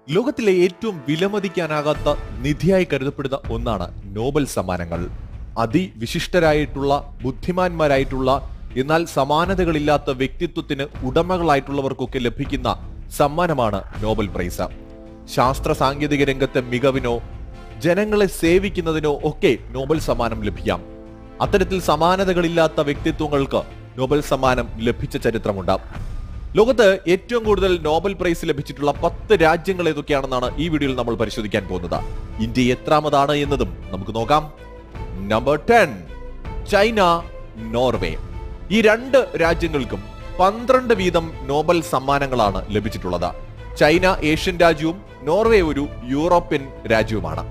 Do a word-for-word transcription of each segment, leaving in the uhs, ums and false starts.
ലോകത്തിലെ ഏറ്റവും വിലമതിക്കാനാകാത്ത നിധിയായി കരുതപ്പെടുന്ന ഒന്നാണ് നോബൽ സമ്മാനങ്ങൾ. അതിവിശിഷ്ടരായിട്ടുള്ള, ബുദ്ധിമാന്മാരായിട്ടുള്ള, എന്നാൽ സമാനതകളില്ലാത്ത വ്യക്തിത്വത്തിന് ഉടമകളായിട്ടുള്ളവർക്കൊക്കെ ലഭിക്കുന്ന സമ്മാനമാണ് നോബൽ പ്രൈസ്. ശാസ്ത്ര സാങ്കേതിക രംഗത്തെ മികവിനോ ജനങ്ങളെ സേവിക്കുന്നതിനോ ഒക്കെ നോബൽ സമ്മാനം ലഭിക്കാം. അത്തരത്തിൽ സമാനതകളില്ലാത്ത വ്യക്തിത്വങ്ങൾക്ക് നോബൽ സമ്മാനം ലഭിച്ച ചരിത്രമുണ്ട്. ലോകത്ത് ഏറ്റവും കൂടുതൽ നോബൽ പ്രൈസ് ലഭിച്ചിട്ടുള്ള പത്ത് രാജ്യങ്ങൾ ഏതൊക്കെയാണെന്നാണ് ഈ വീഡിയോയിൽ നമ്മൾ പരിശോധിക്കാൻ പോകുന്നത്. ഇന്ത്യ എത്രാമതാണ് എന്നതും നമുക്ക് നോക്കാം. Number ten, China, Norway. ഈ രണ്ട് രാജ്യങ്ങൾക്കും പന്ത്രണ്ട് വീതം നോബൽ സമ്മാനങ്ങളാണ് ലഭിച്ചിട്ടുള്ളത്. ചൈന ഏഷ്യൻ രാജ്യവും നോർവേ ഒരു യൂറോപ്യൻ രാജ്യവുമാണ്.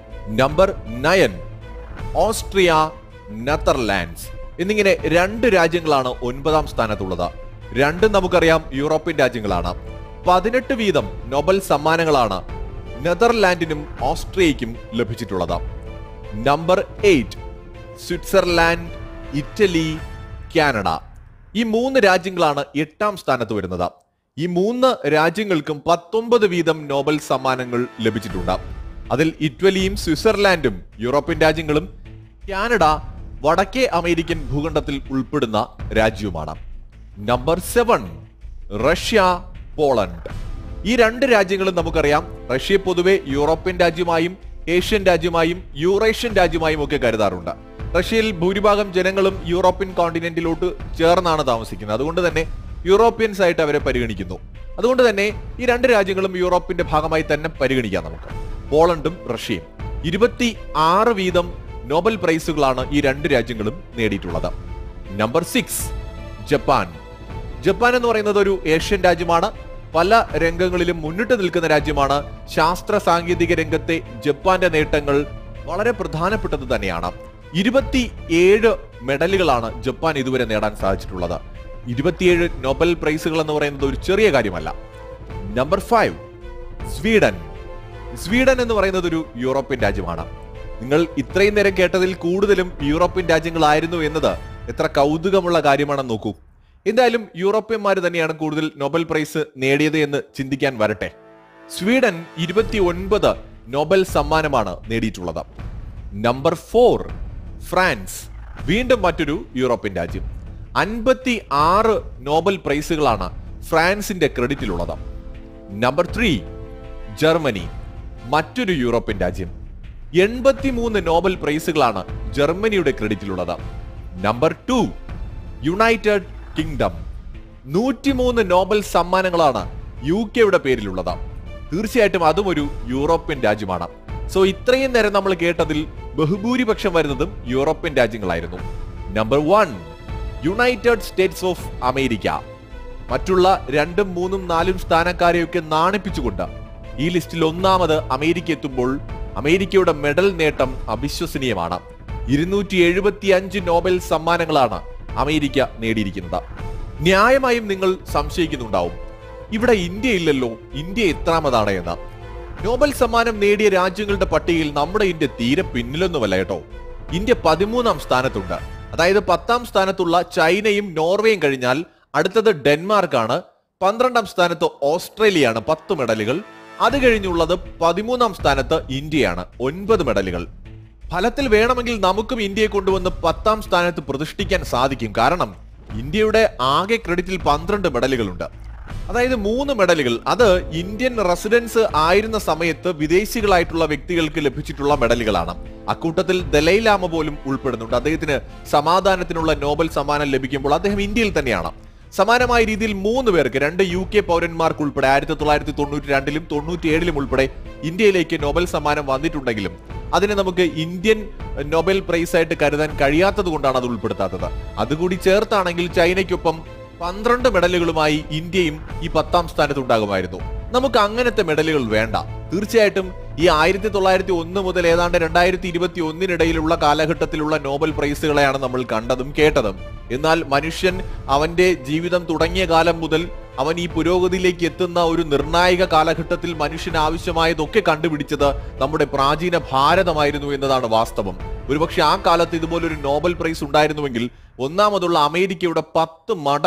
നമ്പർ നയൻ, ഓസ്ട്രിയ, നെതർലാൻഡ്സ് എന്നിങ്ങനെ രണ്ട് രാജ്യങ്ങളാണ് ഒൻപതാം സ്ഥാനത്തുള്ളത്. രണ്ടും നമുക്കറിയാം യൂറോപ്യൻ രാജ്യങ്ങളാണ്. പതിനെട്ട് വീതം നോബൽ സമ്മാനങ്ങളാണ് നെതർലാൻഡിനും ഓസ്ട്രിയയ്ക്കും ലഭിച്ചിട്ടുള്ളത്. Number eight, Switzerland, Italy, Canada. ഈ മൂന്ന് രാജ്യങ്ങളാണ് എട്ടാം സ്ഥാനത്ത് വരുന്നത്. ഈ മൂന്ന് രാജ്യങ്ങൾക്കും പത്തൊമ്പത് വീതം നോബൽ സമ്മാനങ്ങൾ ലഭിച്ചിട്ടുണ്ട്. അതിൽ ഇറ്റലിയും സ്വിറ്റ്സർലാൻഡും യൂറോപ്യൻ രാജ്യങ്ങളും കാനഡ വടക്കേ അമേരിക്കൻ ഭൂഖണ്ഡത്തിൽ ഉൾപ്പെടുന്ന രാജ്യവുമാണ്. Number seven, Russia, Poland. ഈ രണ്ട് രാജ്യങ്ങളും നമുക്കറിയാം. റഷ്യ പൊതുവെ യൂറോപ്യൻ രാജ്യമായും ഏഷ്യൻ രാജ്യമായും യൂറേഷ്യൻ രാജ്യമായും ഒക്കെ കരുതാറുണ്ട്. റഷ്യയിൽ ഭൂരിഭാഗം ജനങ്ങളും യൂറോപ്യൻ കോണ്ടിനെന്റിലോട്ട് ചേർന്നാണ് താമസിക്കുന്നത്. അതുകൊണ്ട് തന്നെ യൂറോപ്യൻസ് ആയിട്ട് അവരെ പരിഗണിക്കുന്നു. അതുകൊണ്ട് തന്നെ ഈ രണ്ട് രാജ്യങ്ങളും യൂറോപ്പിന്റെ ഭാഗമായി തന്നെ പരിഗണിക്കാം നമുക്ക്. പോളണ്ടും റഷ്യയും ഇരുപത്തി ആറ് വീതം നോബൽ പ്രൈസുകളാണ് ഈ രണ്ട് രാജ്യങ്ങളും നേടിയിട്ടുള്ളത്. Number six, Japan. ജപ്പാൻ എന്ന് പറയുന്നത് ഒരു ഏഷ്യൻ രാജ്യമാണ്. പല രംഗങ്ങളിലും മുന്നിട്ട് നിൽക്കുന്ന രാജ്യമാണ്. ശാസ്ത്ര സാങ്കേതിക രംഗത്തെ ജപ്പാന്റെ നേട്ടങ്ങൾ വളരെ പ്രധാനപ്പെട്ടത് തന്നെയാണ്. ഇരുപത്തി ഏഴ് മെഡലുകളാണ് ജപ്പാൻ ഇതുവരെ നേടാൻ സാധിച്ചിട്ടുള്ളത്. ഇരുപത്തിയേഴ് നോബൽ പ്രൈസുകൾ എന്ന് പറയുന്നത് ഒരു ചെറിയ കാര്യമല്ല. Number five, Sweden. സ്വീഡൻ എന്ന് പറയുന്നത് ഒരു യൂറോപ്യൻ രാജ്യമാണ്. നിങ്ങൾ ഇത്രയും നേരം കേട്ടതിൽ കൂടുതലും യൂറോപ്യൻ രാജ്യങ്ങളായിരുന്നു എന്നത് എത്ര കൗതുകമുള്ള കാര്യമാണെന്ന് നോക്കൂ. എന്തായാലും യൂറോപ്യന്മാർ തന്നെയാണ് കൂടുതൽ നോബൽ പ്രൈസ് നേടിയത് എന്ന് ചിന്തിക്കാൻ വരട്ടെ. സ്വീഡൻ ഇരുപത്തി ഒൻപത് നോബൽ സമ്മാനമാണ് നേടിയിട്ടുള്ളത്. Number four, France. വീണ്ടും മറ്റൊരു യൂറോപ്യൻ രാജ്യം. അൻപത്തി ആറ് നോബൽ പ്രൈസുകളാണ് ഫ്രാൻസിന്റെ ക്രെഡിറ്റിലുള്ളത്. Number three, Germany. മറ്റൊരു യൂറോപ്യൻ രാജ്യം. എൺപത്തിമൂന്ന് നോബൽ പ്രൈസുകളാണ് ജർമ്മനിയുടെ ക്രെഡിറ്റിലുള്ളത്. Number two, United Kingdom. നൂറ്റിമൂന്ന് നോബൽ സമ്മാനങ്ങളാണ് യു കെയുടെ പേരിലുള്ളത്. തീർച്ചയായിട്ടും അതും ഒരു യൂറോപ്യൻ രാജ്യമാണ്. സോ ഇത്രയും നേരം നമ്മൾ കേട്ടതിൽ ബഹുഭൂരിപക്ഷം വരുന്നതും യൂറോപ്യൻ രാജ്യങ്ങളായിരുന്നു. Number one, United States of America. മറ്റുള്ള രണ്ടും മൂന്നും നാലും സ്ഥാനക്കാരെയൊക്കെ നാണിപ്പിച്ചുകൊണ്ട് ഈ ലിസ്റ്റിൽ ഒന്നാമത് അമേരിക്ക എത്തുമ്പോൾ അമേരിക്കയുടെ മെഡൽ നേട്ടം അവിശ്വസനീയമാണ്. ഇരുന്നൂറ്റി എഴുപത്തി അഞ്ച് നോബൽ സമ്മാനങ്ങളാണ് അമേരിക്ക നേടിയിരിക്കുന്നത്. ന്യായമായും നിങ്ങൾ സംശയിക്കുന്നുണ്ടാവും, ഇവിടെ ഇന്ത്യ ഇല്ലല്ലോ, ഇന്ത്യ എത്രാമതാണ് എന്ന്. നോബൽ സമ്മാനം നേടിയ രാജ്യങ്ങളുടെ പട്ടികയിൽ നമ്മുടെ ഇന്ത്യ തീരെ പിന്നിലൊന്നുമല്ല കേട്ടോ. ഇന്ത്യ പതിമൂന്നാം സ്ഥാനത്തുണ്ട്. അതായത് പത്താം സ്ഥാനത്തുള്ള ചൈനയും നോർവേയും കഴിഞ്ഞാൽ അടുത്തത് ഡെൻമാർക്കാണ്. പന്ത്രണ്ടാം സ്ഥാനത്ത് ഓസ്ട്രേലിയയാണ്, പത്ത് മെഡലുകൾ. അത് കഴിഞ്ഞുള്ളത് പതിമൂന്നാം സ്ഥാനത്ത് ഇന്ത്യയാണ്, ഒൻപത് മെഡലുകൾ. ഫലത്തിൽ വേണമെങ്കിൽ നമുക്കും ഇന്ത്യയെ കൊണ്ടുവന്ന് പത്താം സ്ഥാനത്ത് പ്രതിഷ്ഠിക്കാൻ സാധിക്കും. കാരണം ഇന്ത്യയുടെ ആകെ ക്രെഡിറ്റിൽ പന്ത്രണ്ട് മെഡലുകളുണ്ട്. അതായത് മൂന്ന് മെഡലുകൾ അത് ഇന്ത്യൻ റെസിഡൻസ് ആയിരുന്ന സമയത്ത് വിദേശികളായിട്ടുള്ള വ്യക്തികൾക്ക് ലഭിച്ചിട്ടുള്ള മെഡലുകളാണ്. അക്കൂട്ടത്തിൽ ദലൈലാമ പോലും ഉൾപ്പെടുന്നുണ്ട്. അദ്ദേഹത്തിന് സമാധാനത്തിനുള്ള നോബൽ സമ്മാനം ലഭിക്കുമ്പോൾ അദ്ദേഹം ഇന്ത്യയിൽ തന്നെയാണ്. സമാനമായ രീതിയിൽ മൂന്ന് പേർക്ക്, രണ്ട് യു കെ പൗരന്മാർക്ക് ഉൾപ്പെടെ ആയിരത്തി തൊള്ളായിരത്തി തൊണ്ണൂറ്റി രണ്ടിലും തൊണ്ണൂറ്റി ഏഴിലും ഉൾപ്പെടെ ഇന്ത്യയിലേക്ക് നോബൽ സമ്മാനം വന്നിട്ടുണ്ടെങ്കിലും അതിനെ നമുക്ക് ഇന്ത്യൻ നോബൽ പ്രൈസ് ആയിട്ട് കരുതാൻ കഴിയാത്തത് കൊണ്ടാണ് അത് ഉൾപ്പെടുത്താത്തത്. അതുകൂടി ചേർത്താണെങ്കിൽ ചൈനയ്ക്കൊപ്പം പന്ത്രണ്ട് മെഡലുകളുമായി ഇന്ത്യയും ഈ പത്താം സ്ഥാനത്ത് ഉണ്ടാകുമായിരുന്നു. നമുക്ക് അങ്ങനത്തെ മെഡലുകൾ വേണ്ട. തീർച്ചയായിട്ടും ഈ ആയിരത്തി തൊള്ളായിരത്തി ഒന്ന് മുതൽ ഏതാണ്ട് രണ്ടായിരത്തി ഇരുപത്തി ഒന്നിനിടയിലുള്ള കാലഘട്ടത്തിലുള്ള നോബൽ പ്രൈസുകളെയാണ് നമ്മൾ കണ്ടതും കേട്ടതും. എന്നാൽ മനുഷ്യൻ അവന്റെ ജീവിതം തുടങ്ങിയ കാലം മുതൽ അവൻ ഈ പുരോഗതിയിലേക്ക് എത്തുന്ന ഒരു നിർണായക കാലഘട്ടത്തിൽ മനുഷ്യന് ആവശ്യമായതൊക്കെ കണ്ടുപിടിച്ചത് നമ്മുടെ പ്രാചീന ഭാരതമായിരുന്നു എന്നതാണ് വാസ്തവം. ഒരുപക്ഷെ ആ കാലത്ത് ഇതുപോലൊരു നോബൽ പ്രൈസ് ഉണ്ടായിരുന്നുവെങ്കിൽ ഒന്നാമതുള്ള അമേരിക്കയുടെ പത്ത് മടങ്ങ്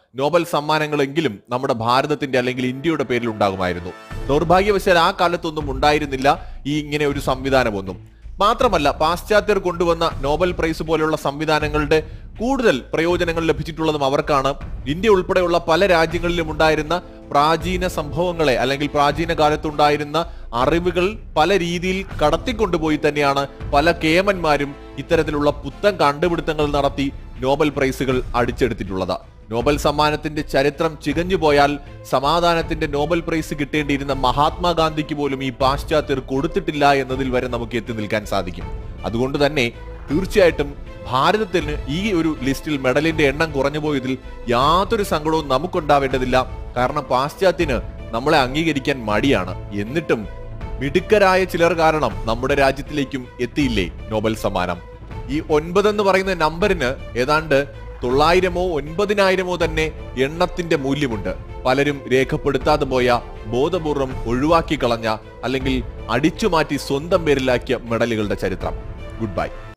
നോബൽ സമ്മാനങ്ങളെങ്കിലും നമ്മുടെ ഭാരതത്തിന്റെ അല്ലെങ്കിൽ ഇന്ത്യയുടെ പേരിൽ ഉണ്ടാകുമായിരുന്നു. ദൗർഭാഗ്യവശാൽ ആ കാലത്തൊന്നും ഉണ്ടായിരുന്നില്ല ഈ ഇങ്ങനെ ഒരു സംവിധാനമൊന്നും. മാത്രമല്ല, പാശ്ചാത്യർ കൊണ്ടുവന്ന നോബൽ പ്രൈസ് പോലെയുള്ള സംവിധാനങ്ങളുടെ കൂടുതൽ പ്രയോജനങ്ങൾ ലഭിച്ചിട്ടുള്ളതും അവർക്കാണ്. ഇന്ത്യ ഉൾപ്പെടെയുള്ള പല രാജ്യങ്ങളിലും ഉണ്ടായിരുന്ന പ്രാചീന സംഭവങ്ങളെ അല്ലെങ്കിൽ പ്രാചീന കാലത്തുണ്ടായിരുന്ന അറിവുകൾ പല രീതിയിൽ കടത്തിക്കൊണ്ടുപോയി തന്നെയാണ് പല കേമന്മാരും ഇത്തരത്തിലുള്ള പുത്തൻ കണ്ടുപിടുത്തങ്ങൾ നടത്തി നോബൽ പ്രൈസുകൾ അടിച്ചെടുത്തിട്ടുള്ളത്. നോബൽ സമ്മാനത്തിന്റെ ചരിത്രം ചികഞ്ഞു പോയാൽ സമാധാനത്തിന്റെ നോബൽ പ്രൈസ് കിട്ടേണ്ടിയിരുന്ന മഹാത്മാഗാന്ധിക്ക് പോലും ഈ പാശ്ചാത്യർ കൊടുത്തിട്ടില്ല എന്നതിൽ വരെ നമുക്ക് എത്തി നിൽക്കാൻ സാധിക്കും. അതുകൊണ്ട് തന്നെ തീർച്ചയായിട്ടും ഭാരതത്തിന് ഈ ഒരു ലിസ്റ്റിൽ മെഡലിന്റെ എണ്ണം കുറഞ്ഞു പോയതിൽ യാതൊരു സങ്കടവും നമുക്കുണ്ടാവേണ്ടതില്ല. കാരണം പാശ്ചാത്യന് നമ്മളെ അംഗീകരിക്കാൻ മടിയാണ്. എന്നിട്ടും മിടുക്കരായ ചിലർ കാരണം നമ്മുടെ രാജ്യത്തിലേക്കും എത്തിയില്ലേ നോബൽ സമ്മാനം. ഈ ഒൻപത് എന്ന് പറയുന്ന നമ്പറിന് ഏതാണ്ട് തൊള്ളായിരമോ ഒൻപതിനായിരമോ തന്നെ എണ്ണത്തിന്റെ മൂല്യമുണ്ട്. പലരും രേഖപ്പെടുത്താതെ പോയ, ബോധപൂർവം ഒഴിവാക്കി കളഞ്ഞ അല്ലെങ്കിൽ അടിച്ചുമാറ്റി സ്വന്തം പേരിലാക്കിയ മെഡലുകളുടെ ചരിത്രം. Good bye.